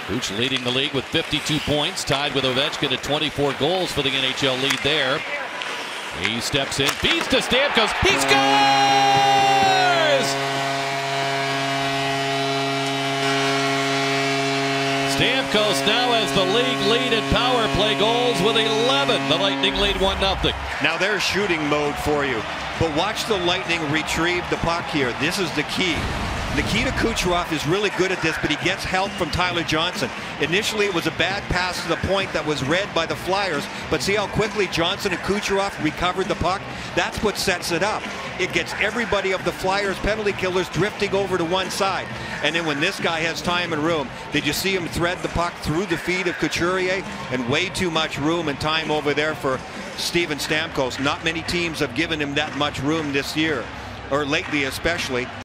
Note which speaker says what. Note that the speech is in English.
Speaker 1: Kuch leading the league with 52 points, tied with Ovechkin at 24 goals for the NHL lead there. He steps in, feeds to Stamkos, he scores! Stamkos now has the league lead in power play goals with 11. The Lightning lead 1-0.
Speaker 2: Now there's shooting mode for you. But watch the Lightning retrieve the puck here. This is the key. Nikita Kucherov is really good at this, but he gets help from Tyler Johnson. Initially, it was a bad pass to the point that was read by the Flyers, but see how quickly Johnson and Kucherov recovered the puck? That's what sets it up. It gets everybody of the Flyers penalty killers drifting over to one side. And then when this guy has time and room, did you see him thread the puck through the feet of Couturier? And way too much room and time over there for Steven Stamkos. Not many teams have given him that much room this year, or lately especially.